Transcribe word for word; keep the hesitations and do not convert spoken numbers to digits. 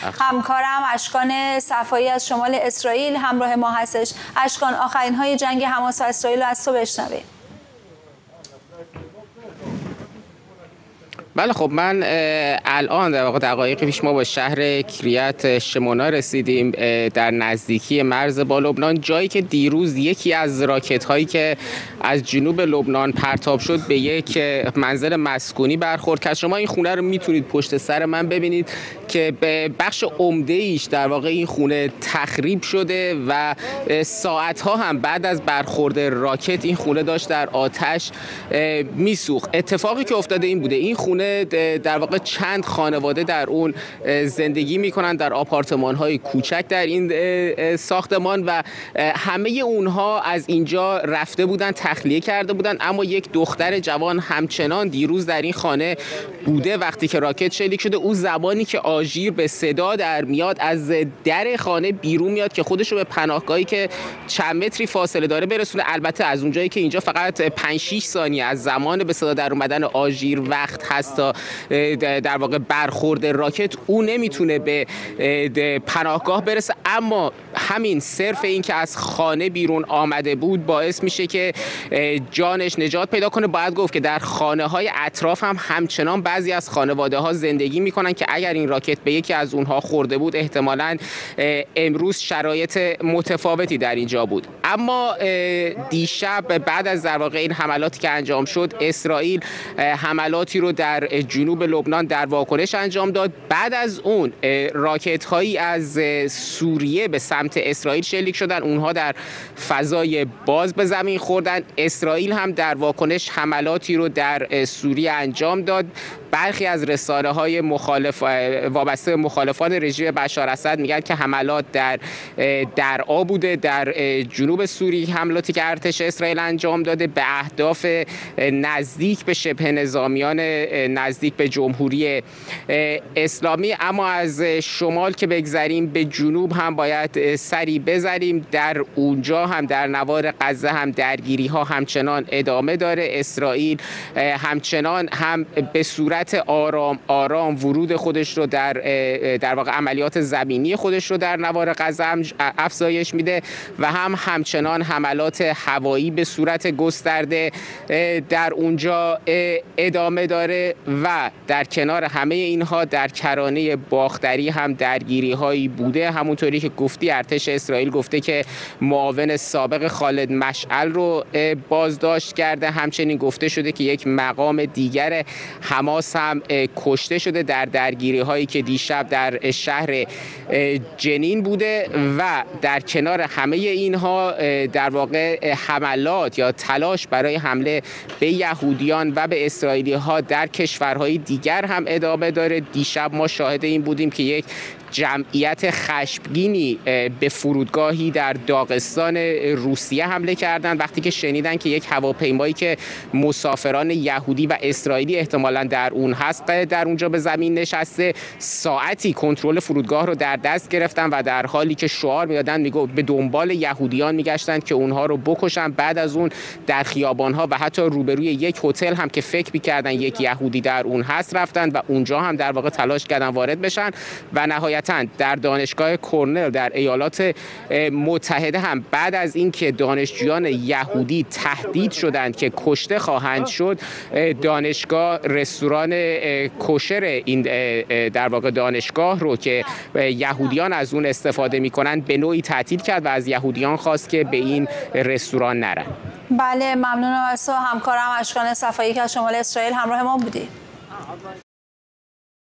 همکارم اشکان صفایی از شمال اسرائیل همراه ما هستش. اشکان، آخرین های جنگ حماس و اسرائیل رو از تو بشنویم. بله خب من الان در واقع دقایق پیش ما با شهر کریت شمونا رسیدیم در نزدیکی مرز با لبنان، جایی که دیروز یکی از راکت هایی که از جنوب لبنان پرتاب شد به یک منزل مسکونی برخورد کرد. شما این خونه رو میتونید پشت سر من ببینید که به بخش عمده ایش در واقع این خونه تخریب شده و ساعت ها هم بعد از برخورد راکت این خونه داشت در آتش میسوخت. اتفاقی که افتاده این بوده، این خونه در واقع چند خانواده در اون زندگی میکنن، در آپارتمان های کوچک در این ساختمان و همه اونها از اینجا رفته بودن، تخلیه کرده بودن، اما یک دختر جوان همچنان دیروز در این خانه بوده. وقتی که راکت شلیک شده، او زبانی که آژیر به صدا در میاد از در خانه بیرون میاد که خودش رو به پناهگاهی که چند متری فاصله داره برسونه. البته از اونجایی که اینجا فقط پنج شش ثانیه از زمان به صدا در اومدن آژیر وقت هست تا در واقع برخورد راکت، او نمیتونه به پناهگاه برسه، اما همین صرف این که از خانه بیرون آمده بود باعث میشه که جانش نجات پیدا کنه. باید گفت که در خانه های اطراف هم همچنان بعضی از خانواده ها زندگی میکنن که اگر این راکت به یکی از اونها خورده بود احتمالاً امروز شرایط متفاوتی در اینجا بود. اما دیشب بعد از در واقع این حملاتی که انجام شد، اسرائیل حملاتی رو در جنوب لبنان در واکنش انجام داد. بعد از اون راکت هایی از سوریه به سمت اسرائیل شلیک شدن، اونها در فضای باز به زمین خوردن. اسرائیل هم در واکنش حملاتی رو در سوریه انجام داد. برخی از رسانه های مخالف وابسته مخالفان رژیم بشار اسد میگن که حملات در درعا بوده، در جنوب سوریه حملاتی که ارتش اسرائیل انجام داده به اهداف نزدیک به شبه نظامیان نزدیک به جمهوری اسلامی. اما از شمال که بگذریم به جنوب هم باید سری بزنیم. در اونجا هم در نوار غزه هم درگیری ها همچنان ادامه داره. اسرائیل همچنان هم به صورت آرام آرام ورود خودش رو در در واقع عملیات زمینی خودش رو در نوار غزه هم افزایش میده و هم همچنان حملات هوایی به صورت گسترده در اونجا ادامه داره. و در کنار همه اینها در کرانه باختری هم درگیری هایی بوده. همونطوری که گفتی ارتش اسرائیل گفته که معاون سابق خالد مشعل رو بازداشت کرده. همچنین گفته شده که یک مقام دیگر حماس هم کشته شده در درگیری هایی که دیشب در شهر جنین بوده. و در کنار همه اینها در واقع حملات یا تلاش برای حمله به یهودیان و به اسرائیلی ها در کشورهای دیگر هم ادامه داره. دیشب ما شاهد این بودیم که یک جمعیت خشمگینی به فرودگاهی در داغستان روسیه حمله کردند وقتی که شنیدن که یک هواپیمایی که مسافران یهودی و اسرائیلی احتمالاً در اون هست در اونجا به زمین نشسته. ساعتی کنترل فرودگاه رو در دست گرفتن و در حالی که شعار میدادن میگو به دنبال یهودیان میگشتن که اونها رو بکشن. بعد از اون در خیابان‌ها و حتی روبروی یک هتل هم که فکر می‌کردن یک یهودی در اون هست رفتن و اونجا هم در واقع تلاش کردن وارد بشن و نهایتاً در دانشگاه کرنل در ایالات متحده هم بعد از اینکه دانشجویان یهودی تهدید شدند که کشته خواهند شد، دانشگاه رستوران کوشر این در واقع دانشگاه رو که یهودیان از اون استفاده میکنن به نوعی تعطیل کرد و از یهودیان خواست که به این رستوران نرن. بله، ممنونم از تو همکارم اشکان صفایی که از شمال اسرائیل همراه ما بودی.